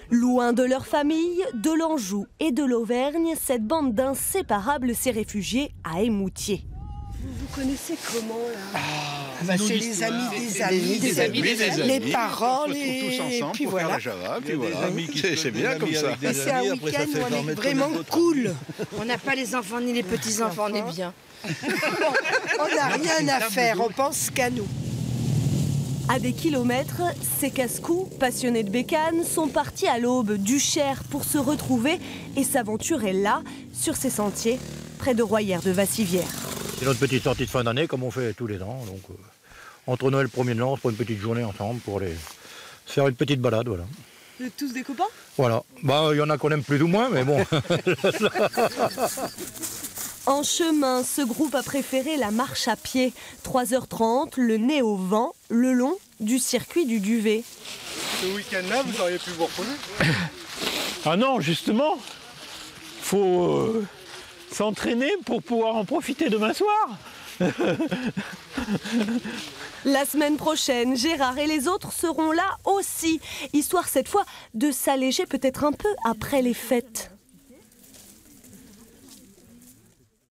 Loin de leur famille, de l'Anjou et de l'Auvergne, cette bande d'inséparables s'est réfugiée à Émoutier. Vous connaissez comment là? C'est les amis des amis, les parents, tous ensemble puis voilà. La Java, puis voilà. C'est bien comme ça. C'est un week-end où on est vraiment cool. On n'a pas les enfants ni les petits-enfants, on est bien. On n'a rien à faire, on pense qu'à nous. À des kilomètres, ces casse-cou, passionnés de bécanes, sont partis à l'aube du Cher pour se retrouver et s'aventurer là, sur ces sentiers, près de Royères de Vassivière. C'est notre petite sortie de fin d'année, comme on fait tous les ans. Donc, entre Noël et 1er de l'an, on se prend une petite journée ensemble pour aller se faire une petite balade. Voilà. Vous êtes tous des copains? Voilà. Bah, il y en a qu'on aime plus ou moins, mais bon. En chemin, ce groupe a préféré la marche à pied. 3h30, le nez au vent, le long du circuit du Duvet. Ce week-end-là, vous auriez pu vous reposer? Ah non, justement, faut s'entraîner pour pouvoir en profiter demain soir. La semaine prochaine, Gérard et les autres seront là aussi, histoire cette fois de s'alléger peut-être un peu après les fêtes.